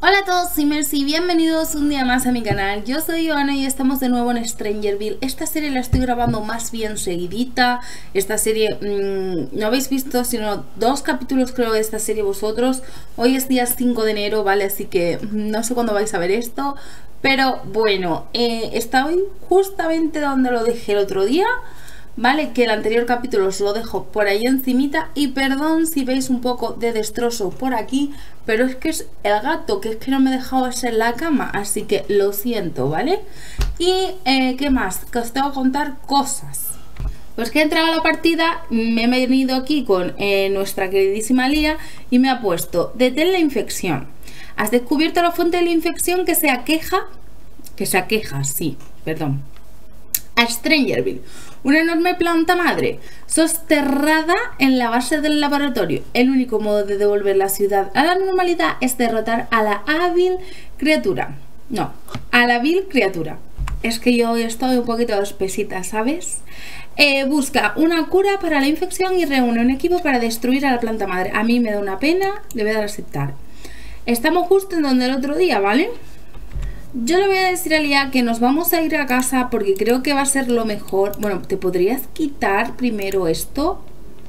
Hola a todos, soy Mercy, bienvenidos un día más a mi canal. Yo soy Joana y estamos de nuevo en Strangerville. Esta serie la estoy grabando más bien seguidita. Esta serie, no habéis visto sino 2 capítulos creo de esta serie vosotros. Hoy es día 5 de enero, ¿vale? Así que no sé cuándo vais a ver esto. Pero bueno, estoy justamente donde lo dejé el otro día. Vale, que el anterior capítulo os lo dejo por ahí encimita. Y perdón si veis un poco de destrozo por aquí, pero es que es el gato, que es que no me he dejado hacer la cama, así que lo siento, ¿vale? Y ¿qué más? Que os tengo que contar cosas. Pues que he entrado a la partida, me he venido aquí con nuestra queridísima Lía y me ha puesto: detén la infección. Has descubierto la fuente de la infección que se aqueja, sí, perdón, a Strangerville, una enorme planta madre sosterrada en la base del laboratorio. El único modo de devolver la ciudad a la normalidad es derrotar a la hábil criatura. No, a la vil criatura. Es que yo estoy un poquito espesita, ¿sabes? Busca una cura para la infección y reúne un equipo para destruir a la planta madre. A mí me da una pena, le voy a dar a aceptar. Estamos justo en donde el otro día, ¿vale? Yo le voy a decir a Lía que nos vamos a ir a casa porque creo que va a ser lo mejor. Bueno, ¿te podrías quitar primero esto?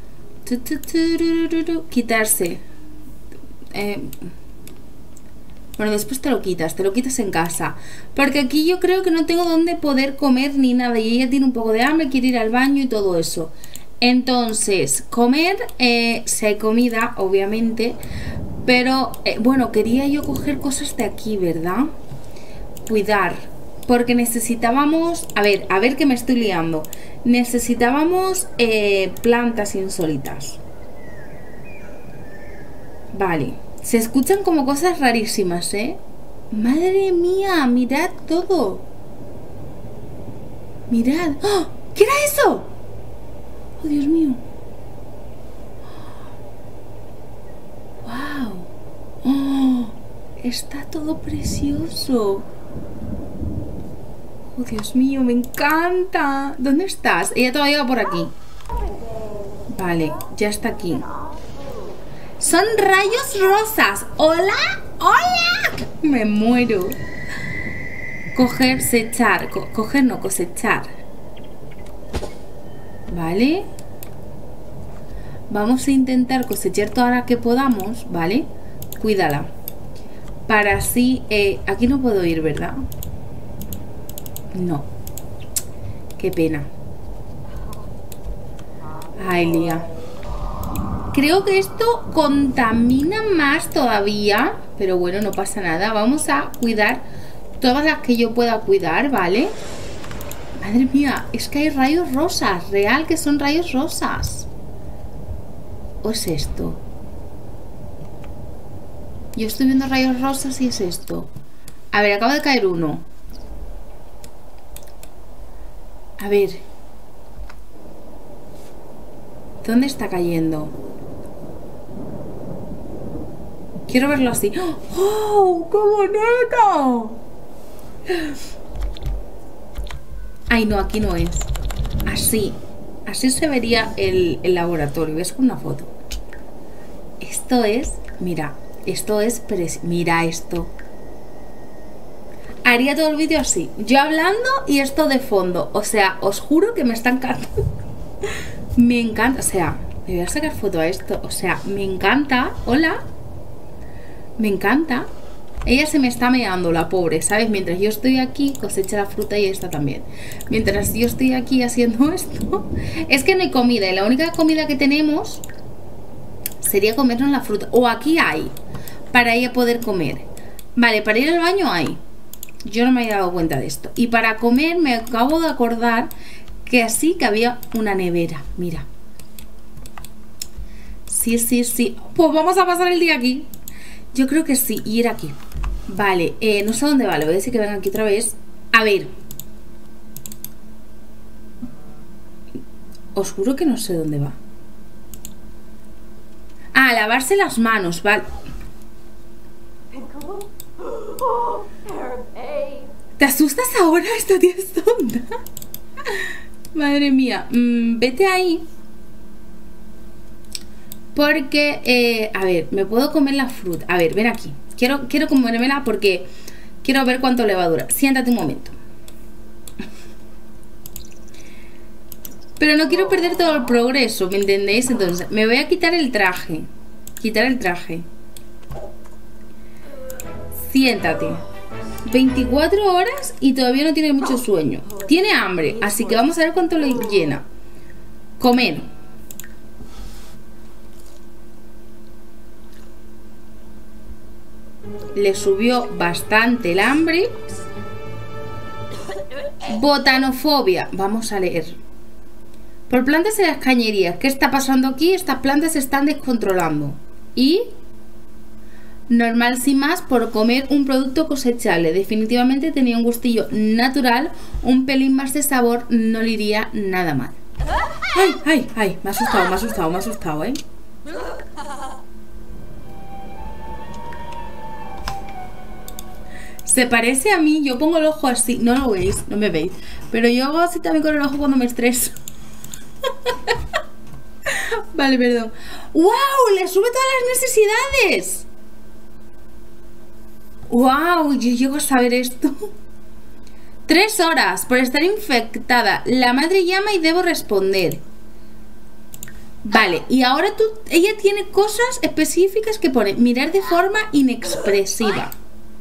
Quitarse. Bueno, después te lo quitas en casa. Porque aquí yo creo que no tengo dónde poder comer ni nada. Y ella tiene un poco de hambre, quiere ir al baño y todo eso. Entonces, comer, si hay comida, obviamente. Pero, bueno, quería yo coger cosas de aquí, ¿verdad? Cuidar, porque necesitábamos, a ver que me estoy liando, necesitábamos plantas insólitas. Vale, se escuchan como cosas rarísimas, madre mía, mirad todo, mirad. ¡Oh! ¿Qué era eso? Oh, Dios mío. Wow. Oh, está todo precioso. Oh, Dios mío, me encanta. ¿Dónde estás? Ella todavía va por aquí. Vale, ya está aquí. Son rayos rosas. ¡Hola! ¡Hola! Me muero. Cosechar. Coger no, cosechar. Vale. Vamos a intentar cosechar toda la que podamos, ¿vale? Cuídala. Para así... aquí no puedo ir, ¿verdad? No. Qué pena. Ay, Lía. Creo que esto contamina más todavía. Pero bueno, no pasa nada. Vamos a cuidar todas las que yo pueda cuidar, ¿vale? Madre mía, es que hay rayos rosas. Real que son rayos rosas. ¿O es esto? Yo estoy viendo rayos rosas y es esto. A ver, acaba de caer uno. A ver. ¿Dónde está cayendo? Quiero verlo así. ¡Oh! ¡Qué bonito! Ay, no, aquí no es. Así. Así se vería el laboratorio. ¿Ves con una foto? Esto es... Mira. Esto es... Mira esto. Haría todo el vídeo así. Yo hablando y esto de fondo. O sea, os juro que me está encantando. Me encanta. O sea, me voy a sacar foto a esto. O sea, me encanta. Hola. Me encanta. Ella se me está meando, la pobre, ¿sabes? Mientras yo estoy aquí, cosecha la fruta y esta también. Mientras yo estoy aquí haciendo esto. Es que no hay comida. Y la única comida que tenemos sería comernos la fruta. O aquí hay. Para ella poder comer. Vale, para ir al baño hay. Yo no me había dado cuenta de esto. Y para comer me acabo de acordar que así que había una nevera. Mira. Sí, sí, sí. Pues vamos a pasar el día aquí. Yo creo que sí. Y ir aquí. Vale, no sé dónde va. Le voy a decir que venga aquí otra vez. A ver. Os juro que no sé dónde va. Ah, lavarse las manos, vale. ¿Te asustas ahora? Esta tía es tonta. Madre mía. Vete ahí. Porque, a ver, me puedo comer la fruta. A ver, ven aquí. Quiero comérmela porque quiero ver cuánto levadura. Siéntate un momento. Pero no quiero perder todo el progreso, ¿me entendéis? Entonces, me voy a quitar el traje. Quitar el traje. Siéntate. 24 horas y todavía no tiene mucho sueño. Tiene hambre, así que vamos a ver cuánto le llena. Comer. Le subió bastante el hambre. Botanofobia. Vamos a leer. Por plantas en las cañerías. ¿Qué está pasando aquí? Estas plantas se están descontrolando. Y normal sin más por comer un producto cosechable. Definitivamente tenía un gustillo natural. Un pelín más de sabor no le iría nada mal. ¡Ay, ay, ay! Me ha asustado, ¿eh? Se parece a mí. Yo pongo el ojo así. No lo veis, no me veis. Pero yo hago así también con el ojo cuando me estreso. Vale, perdón. ¡Wow! Le sube todas las necesidades. ¡Wow! Yo llego a saber esto. 3 horas por estar infectada. La madre llama y debo responder. Vale, y ahora ella tiene cosas específicas que pone mirar de forma inexpresiva.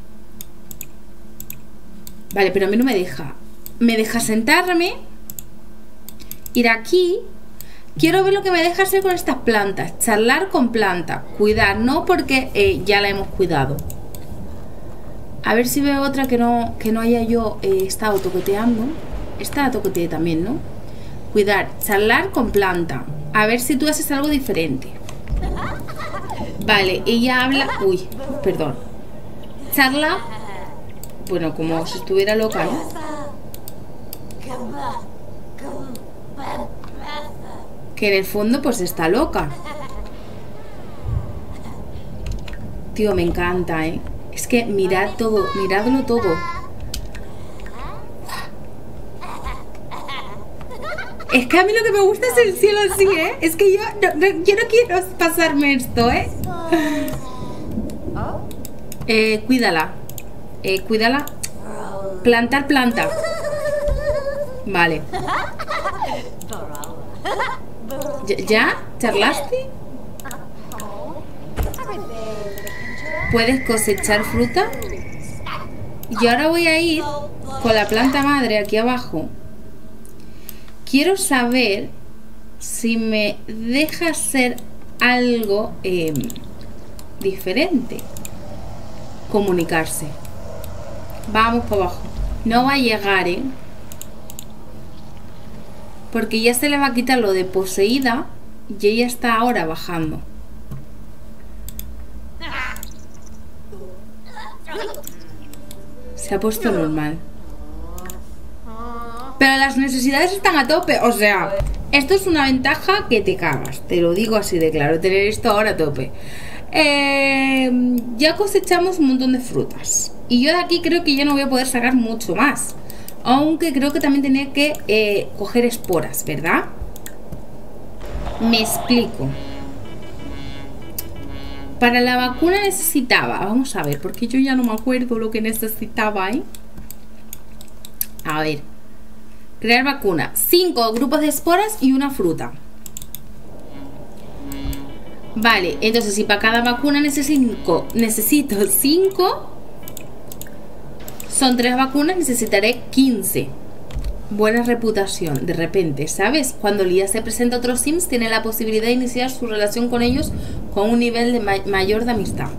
Vale, pero a mí no me deja. Me deja sentarme. Ir aquí. Quiero ver lo que me deja hacer con estas plantas. Charlar con planta. Cuidar, no porque ya la hemos cuidado. A ver si veo otra que no haya yo estado toqueteando. Esta la toqueteé también, ¿no? Cuidar, charlar con planta. A ver si tú haces algo diferente. Vale, ella habla... Uy, perdón. Charla... Bueno, como si estuviera loca, ¿no? Que en el fondo pues está loca. Tío, me encanta, ¿eh? Es que mirad todo, miradlo todo. Es que a mí lo que me gusta es el cielo así, ¿eh? Es que yo no quiero pasarme esto, ¿eh? Cuídala. Cuídala. Plantar planta. Vale. ¿Ya? ¿Charlaste? ¿Puedes cosechar fruta? Y ahora voy a ir con la planta madre aquí abajo. Quiero saber si me deja hacer algo diferente. Comunicarse. Vamos para abajo. No va a llegar, ¿eh? Porque ya se le va a quitar lo de poseída y ella está ahora bajando. Se ha puesto normal. Pero las necesidades están a tope. O sea, esto es una ventaja que te cagas. Te lo digo así de claro. Tener esto ahora a tope. Ya cosechamos un montón de frutas. Y yo de aquí creo que ya no voy a poder sacar mucho más. Aunque creo que también tenía que coger esporas, ¿verdad? Me explico. Para la vacuna necesitaba... Vamos a ver, porque yo ya no me acuerdo lo que necesitaba, ¿eh? A ver. Crear vacuna. 5 grupos de esporas y una fruta. Vale, entonces si para cada vacuna necesito 5... Son 3 vacunas, necesitaré 15. Buena reputación, de repente, ¿sabes? Cuando Lía se presenta a otros Sims, tiene la posibilidad de iniciar su relación con ellos con un nivel de mayor de amistad.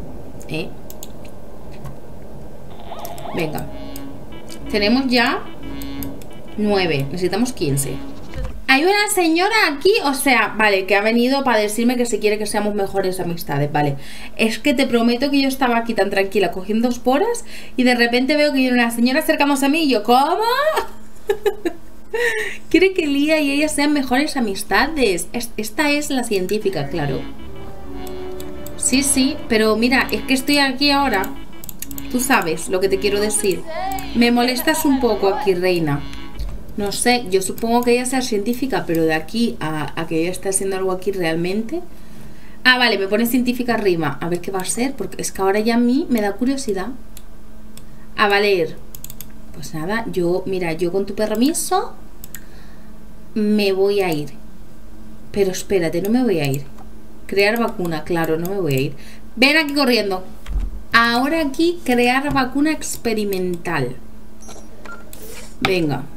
Venga. Tenemos ya 9, necesitamos 15. Hay una señora aquí, o sea, vale, que ha venido para decirme que si quiere que seamos mejores amistades, vale. Es que te prometo que yo estaba aquí tan tranquila cogiendo esporas y de repente veo que viene una señora acercándose a mí y yo, ¿cómo? Quiere que Lía y ella sean mejores amistades. Esta es la científica, claro. Sí, sí, pero mira, es que estoy aquí ahora. Tú sabes lo que te quiero decir. Me molestas un poco aquí, reina. No sé, yo supongo que ella sea científica, pero de aquí a que ella esté haciendo algo aquí realmente, Ah, vale, me pone científica arriba. A ver qué va a ser, porque es que ahora ya a mí me da curiosidad. A valer. Pues nada, yo, mira, yo con tu permiso me voy a ir. Pero espérate, no me voy a ir. Crear vacuna, claro, no me voy a ir. Ven aquí corriendo. Ahora aquí, crear vacuna experimental. Venga.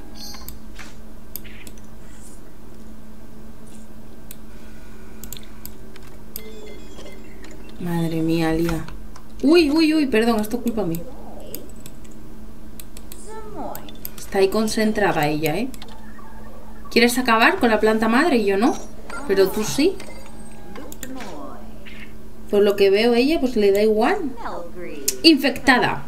Madre mía, Lía. Uy, uy, uy, perdón, esto es culpa mía. Está ahí concentrada ella, ¿eh? ¿Quieres acabar con la planta madre? Y yo no. Pero tú sí. Por lo que veo ella, pues le da igual. Infectada.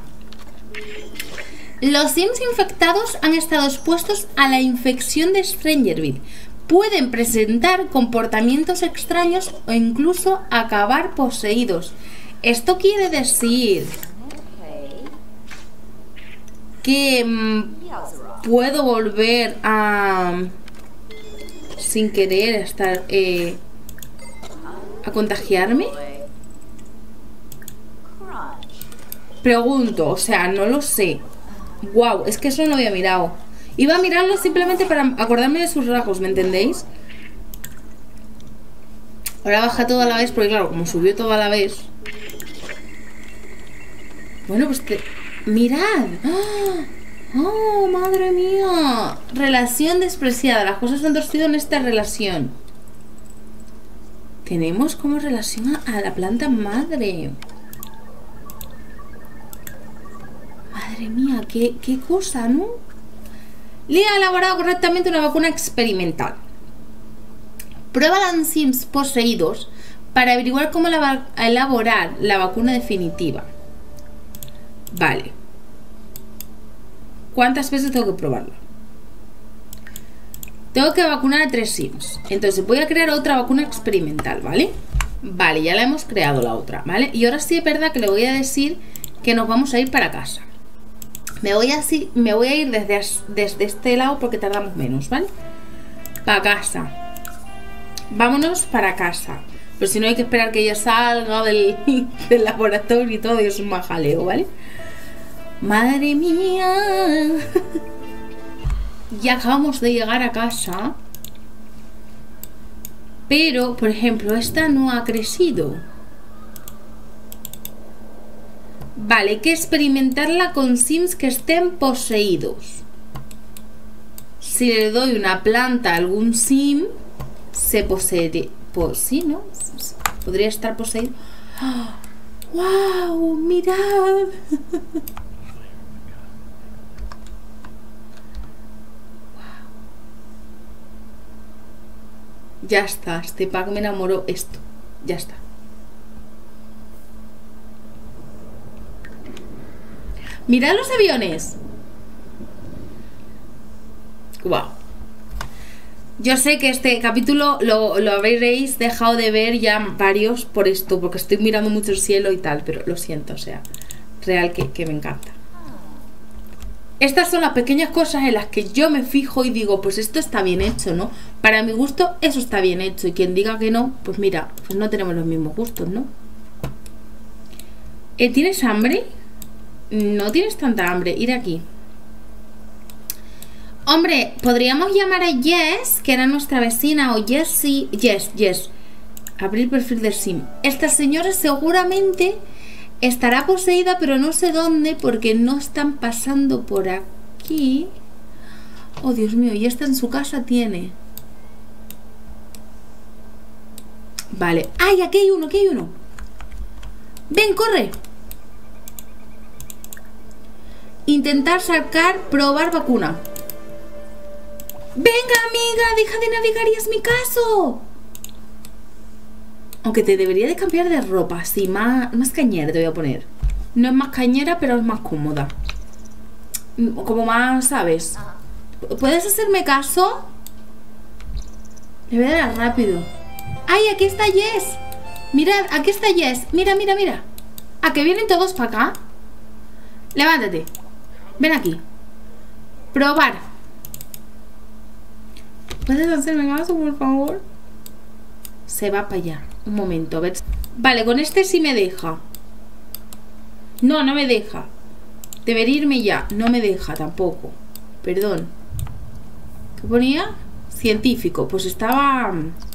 Los Sims infectados han estado expuestos a la infección de Strangerville. Pueden presentar comportamientos extraños o incluso acabar poseídos. Esto quiere decir que puedo volver a, sin querer, estar a contagiarme. Pregunto, o sea, no lo sé. Wow, es que eso no lo había mirado. Iba a mirarlo simplemente para acordarme de sus rasgos, ¿me entendéis? Ahora baja todo a la vez, porque claro, como subió todo a la vez. Bueno, pues que... ¡Mirad! ¡Oh, madre mía! Relación despreciada. Las cosas han torcido en esta relación. Tenemos como relación a la planta madre. Madre mía, qué cosa, ¿no? Lía ha elaborado correctamente una vacuna experimental. Pruébala en Sims poseídos para averiguar cómo elaborar la vacuna definitiva. Vale. ¿Cuántas veces tengo que probarlo? Tengo que vacunar a 3 Sims. Entonces voy a crear otra vacuna experimental, ¿vale? Vale, ya la hemos creado la otra, ¿vale? Y ahora sí es verdad que le voy a decir que nos vamos a ir para casa. Me voy a ir desde este lado porque tardamos menos, ¿vale? Para casa. Vámonos para casa. Pero si no hay que esperar que ella salga del laboratorio y todo, y es un majaleo, ¿vale? Madre mía. Ya acabamos de llegar a casa. Pero, por ejemplo, esta no ha crecido. Vale, hay que experimentarla con Sims que estén poseídos. Si le doy una planta a algún Sim, se posee. Pues sí, ¿no? Podría estar poseído. ¡Oh! ¡Wow! ¡Mirad! Ya está, este pack me enamoró. Esto, ya está. ¡Mirad los aviones! ¡Wow! Yo sé que este capítulo lo habréis dejado de ver ya varios por esto, porque estoy mirando mucho el cielo y tal, pero lo siento, o sea, real que me encanta. Estas son las pequeñas cosas en las que yo me fijo y digo, pues esto está bien hecho, ¿no? Para mi gusto, eso está bien hecho. Y quien diga que no, pues mira, pues no tenemos los mismos gustos, ¿no? ¿Tienes hambre? No tienes tanta hambre. Ir aquí. Hombre, podríamos llamar a Jess, que era nuestra vecina, o Jessie. Jess. Abrir perfil de Sim. Esta señora seguramente estará poseída, pero no sé dónde, porque no están pasando por aquí. Oh, Dios mío, y esta en su casa tiene. Vale. ¡Ay, aquí hay uno, aquí hay uno! ¡Ven, corre! Intentar sacar, probar vacuna. ¡Venga, amiga! ¡Deja de navegar y es mi caso! Aunque te debería de cambiar de ropa. Sí, más cañera te voy a poner. No es más cañera, pero es más cómoda. Como más, ¿sabes? ¿Puedes hacerme caso? Le voy a dar rápido. ¡Ay, aquí está Jess! Mirad, aquí está Jess. Mira, mira, mira. ¿A que vienen todos para acá? Levántate. Ven aquí. Probar. ¿Puedes hacerme caso, por favor? Se va para allá. Un momento, a ver. Vale, con este sí me deja. No, no me deja. Debería irme ya. No me deja tampoco. Perdón. ¿Qué ponía? Científico. Pues estaba...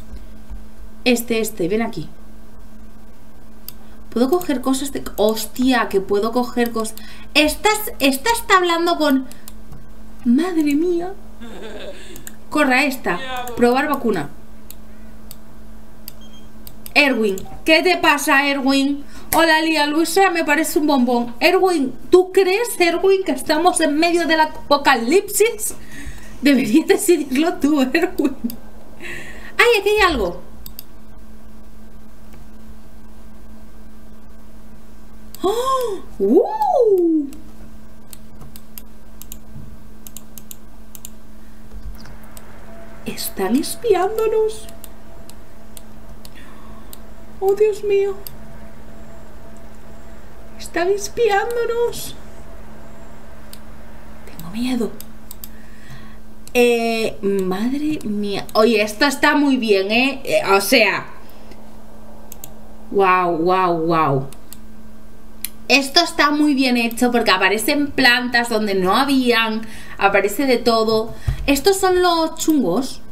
ven aquí. ¿Puedo coger cosas de...? ¡Hostia! Que puedo coger cosas... Esta está hablando con... ¡Madre mía! Corra esta. Probar vacuna. Erwin. ¿Qué te pasa, Erwin? Hola, Lía Luisa, me parece un bombón. Erwin, ¿tú crees, Erwin, que estamos en medio del apocalipsis? Deberías decidirlo tú, Erwin. ¡Ay, aquí hay algo! ¡Oh! Están espiándonos. Oh, Dios mío. Están espiándonos. Tengo miedo. Madre mía. Oye, esto está muy bien, o sea. Wow, wow, wow. Esto está muy bien hecho porque aparecen plantas donde no habían. Aparece de todo. ¿Estos son los chungos?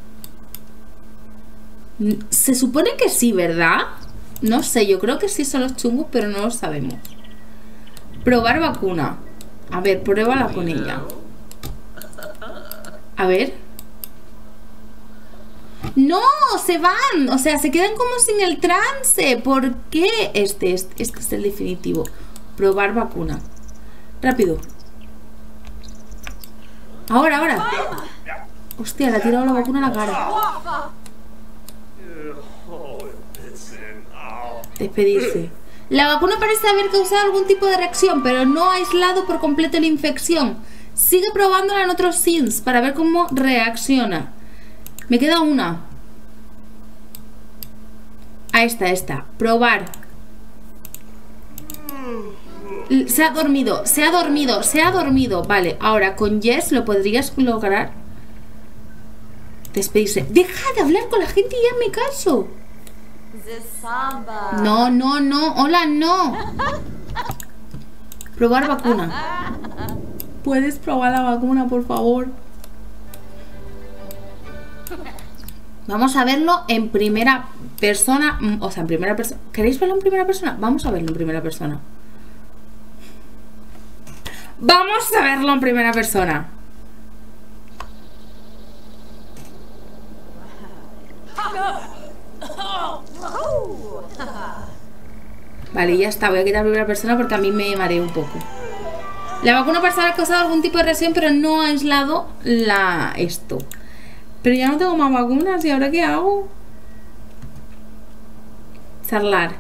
Se supone que sí, ¿verdad? No sé, yo creo que sí son los chungos, pero no lo sabemos. Probar vacuna. A ver, pruébala con ella. A ver. ¡No! ¡Se van! O sea, se quedan como sin el trance. ¿Por qué? Este es el definitivo. Probar vacuna. Rápido. Ahora. Hostia, le ha tirado la vacuna a la cara. Despedirse. La vacuna parece haber causado algún tipo de reacción, pero no ha aislado por completo la infección. Sigue probándola en otros sims para ver cómo reacciona. Me queda una. A esta. Probar. Se ha dormido. Vale, ahora con Jess lo podrías lograr. Despedirse. Deja de hablar con la gente y hazme caso. No. Hola, no. Probar vacuna. ¿Puedes probar la vacuna, por favor? Vamos a verlo en primera persona. O sea, en primera persona. ¿Queréis verlo en primera persona? Vamos a verlo en primera persona. Vamos a verlo en primera persona. Vale, ya está. Voy a quitar primera persona porque a mí me mareé un poco. La vacuna parece haber causado algún tipo de reacción, pero no ha aislado esto. Pero ya no tengo más vacunas. ¿Y ahora qué hago? Charlar.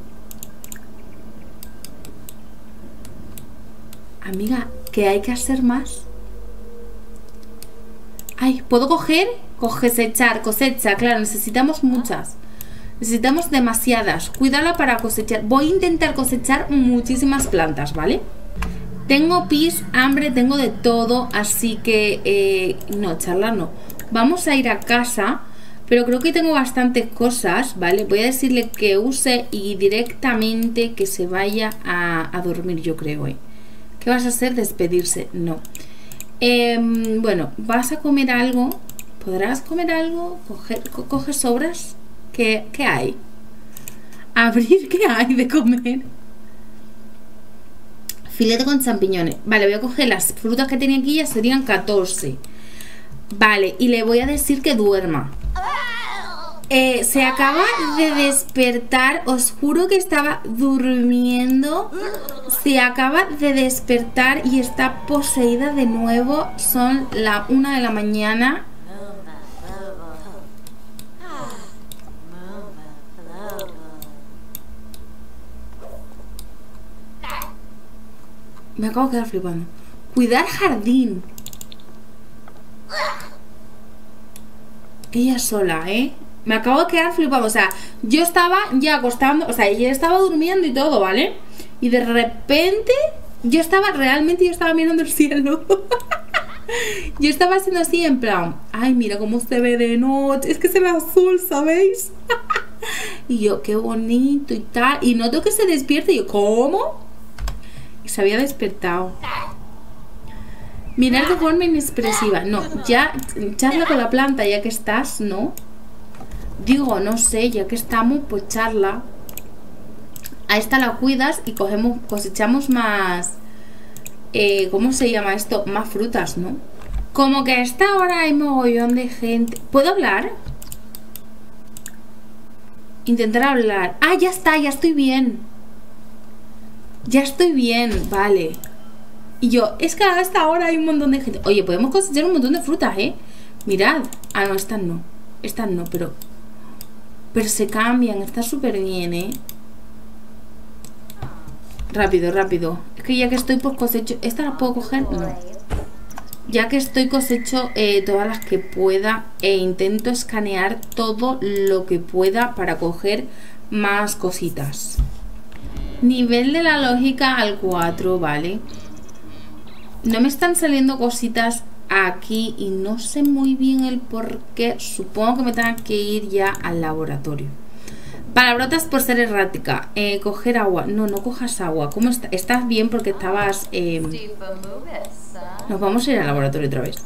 Amiga, ¿qué hay que hacer más? Ay, ¿puedo coger? Cosechar, cosecha. Claro, necesitamos muchas. Necesitamos demasiadas. Cuídala para cosechar. Voy a intentar cosechar muchísimas plantas, ¿vale? Tengo pis, hambre, tengo de todo. Así que... no, charlar no. Vamos a ir a casa. Pero creo que tengo bastantes cosas, ¿vale? Voy a decirle que use y directamente que se vaya a dormir, yo creo, ¿Qué vas a hacer? Despedirse. No. Bueno, ¿vas a comer algo? ¿Podrás comer algo? ¿Coges sobras? ¿Qué hay? Abrir, ¿qué hay de comer? Filete con champiñones. Vale, voy a coger las frutas que tenía aquí. Ya serían 14. Vale, y le voy a decir que duerma. Se acaba de despertar. Os juro que estaba durmiendo. Se acaba de despertar y está poseída de nuevo. Son la 1 de la mañana. Me acabo de quedar flipando. Cuidar jardín. Ella sola, Me acabo de quedar flipando. O sea, yo estaba ya acostando. O sea, ella estaba durmiendo y todo, ¿vale? Y de repente yo estaba mirando el cielo. Yo estaba haciendo así en plan, ay, mira cómo se ve de noche. Es que se ve azul, ¿sabéis? Y yo, qué bonito y tal. Y noto que se despierta y yo, ¿cómo? Y se había despertado. Mirar de forma inexpresiva. No, ya charla con la planta ya que estás, ¿no? Digo, no sé, ya que estamos, pues charla. A esta la cuidas y cosechamos más... ¿cómo se llama esto? Más frutas, ¿no? Como que a esta hora hay mogollón de gente. ¿Puedo hablar? Intentar hablar. Ah, ya está, ya estoy bien. Ya estoy bien, vale. Y yo, es que a esta hora hay un montón de gente. Oye, podemos cosechar un montón de frutas, ¿eh? Mirad. Ah, no, estas no. Estas no, pero se cambian, está súper bien, ¿eh? Rápido, rápido. Es que ya que estoy, pues cosecho. ¿Esta la puedo coger? No. Ya que estoy, cosecho todas las que pueda e intento escanear todo lo que pueda para coger más cositas. Nivel de la lógica al 4, ¿vale? No me están saliendo cositas aquí y no sé muy bien el por qué. Supongo que me tenga que ir ya al laboratorio. Palabrotas por ser errática. Coger agua. No, no cojas agua. ¿Cómo está? ¿Estás bien? Porque estabas... Nos vamos a ir al laboratorio otra vez.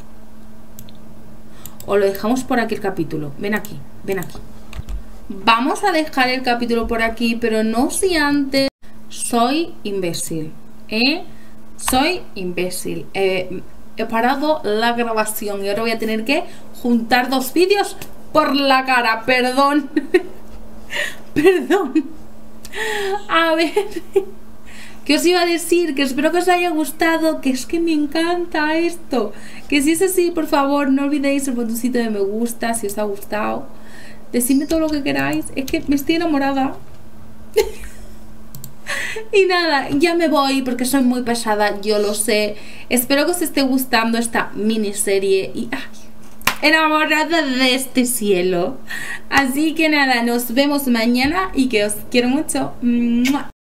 O lo dejamos por aquí el capítulo. Ven aquí, ven aquí. Vamos a dejar el capítulo por aquí, pero no si antes... Soy imbécil, soy imbécil. He parado la grabación y ahora voy a tener que juntar dos vídeos por la cara. Perdón. Perdón. A ver, ¿qué os iba a decir? Que espero que os haya gustado, que es que me encanta esto. Que si es así, por favor, no olvidéis el botoncito de me gusta si os ha gustado. Decidme todo lo que queráis. Es que me estoy enamorada. Y nada, ya me voy porque soy muy pesada, yo lo sé. Espero que os esté gustando esta miniserie y enamorada de este cielo. Así que nada, nos vemos mañana y que os quiero mucho. ¡Mua!